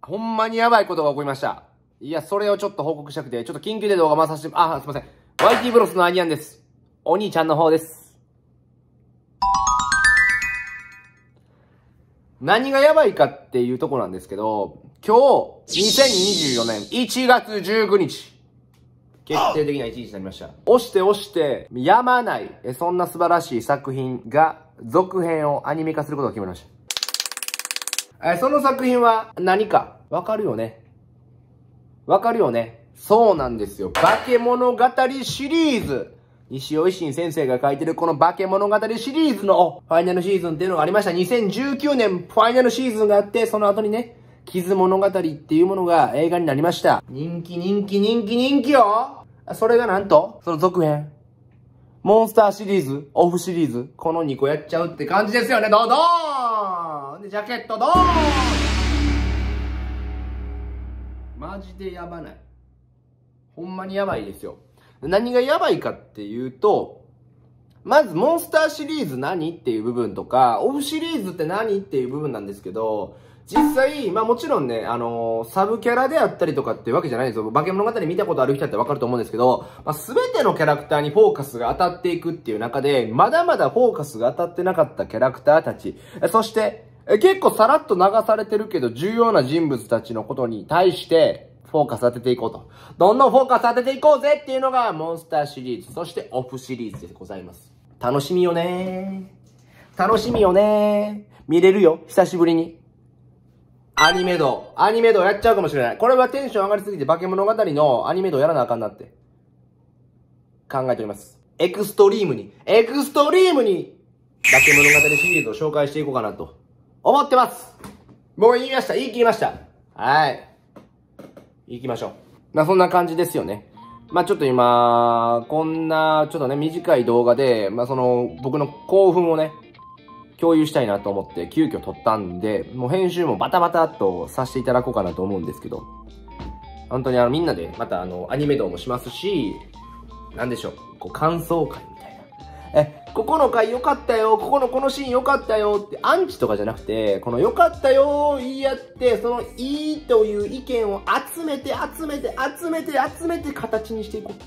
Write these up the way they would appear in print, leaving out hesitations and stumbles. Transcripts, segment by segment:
ほんまにやばいことが起こりました。いや、それをちょっと報告したくて、ちょっと緊急で動画回させて、すいません。YT ブロスのアニアンです。お兄ちゃんの方です。何がやばいかっていうとこなんですけど、今日、2024年1月19日、決定的な一日になりました。押してやまない、そんな素晴らしい作品が、続編をアニメ化することが決まりました。その作品は何かわかるよね？わかるよね？そうなんですよ。化け物語シリーズ。西尾維新先生が書いてるこの化け物語シリーズのファイナルシーズンっていうのがありました。2019年ファイナルシーズンがあって、その後にね、傷物語っていうものが映画になりました。人気よ。それがなんと、その続編。モンスターシリーズ、オフシリーズ、この2個やっちゃうって感じですよね。ドドーンで、ジャケットドーンマジでやばない。ほんまにやばいですよ。何がやばいかっていうと、まず、モンスターシリーズ何っていう部分とか、オフシリーズって何っていう部分なんですけど、実際、まあもちろんね、サブキャラであったりとかっていうわけじゃないんですよ。化け物語見たことある人だってわかると思うんですけど、まあ全てのキャラクターにフォーカスが当たっていくっていう中で、まだまだフォーカスが当たってなかったキャラクターたち、そして、結構さらっと流されてるけど、重要な人物たちのことに対して、フォーカス当てていこうと。どんどんフォーカス当てていこうぜっていうのが、モンスターシリーズ、そしてオフシリーズでございます。楽しみよねー。見れるよ、久しぶりに。アニメ道やっちゃうかもしれない。これはテンション上がりすぎて化け物語のアニメ道やらなあかんなって考えております。エクストリームに化け物語シリーズを紹介していこうかなと思ってます。もう言い切りました。はい。行きましょう。まあそんな感じですよね。まあちょっと今、こんなちょっとね短い動画で、まあその僕の興奮をね、共有したいなと思って急遽撮ったんで、もう編集もバタバタっとさせていただこうかなと思うんですけど、本当にみんなでまたアニメ動もしますし、なんでしょう、こう感想会みたいな。ここの回良かったよ、このシーン良かったよってアンチとかじゃなくて、この良かったよを言い合って、そのいいという意見を集めて形にしていこう。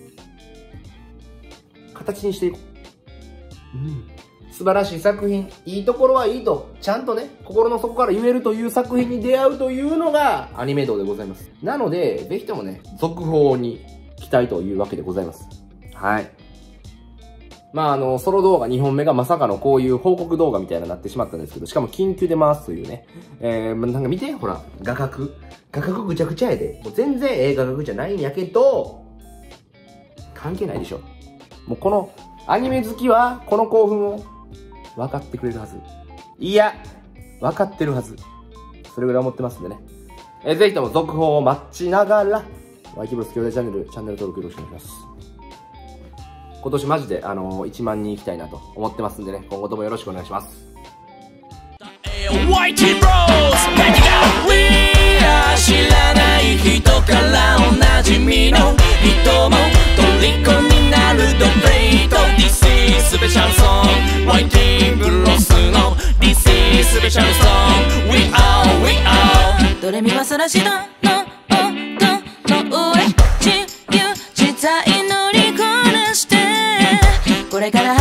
素晴らしい作品、いいところはいいと、ちゃんとね、心の底から言えるという作品に出会うというのがアニメ道でございます。なので、ぜひともね、続報に期待というわけでございます。はい。まあ、ソロ動画2本目がまさかのこういう報告動画みたいになってしまったんですけど、しかも緊急で回すというね。なんか見て、ほら、画角ぐちゃぐちゃやで。もう全然画角じゃないんやけど、関係ないでしょ。もうこの、アニメ好きは、この興奮を、分かってくれるはず。いや、分かってるはず。それぐらい思ってますんでね。ぜひとも続報を待ちながら、YTブロス兄弟チャンネル登録よろしくお願いします。今年マジで、1万人行きたいなと思ってますんでね、今後ともよろしくお願いします。YT ブロス何が We are 知らない人からおなじみの人も虜になるドベイト This is special song YT ブロスの This is special song We are ドレミファソラシドの音の上地球自体乗りこなしてこれから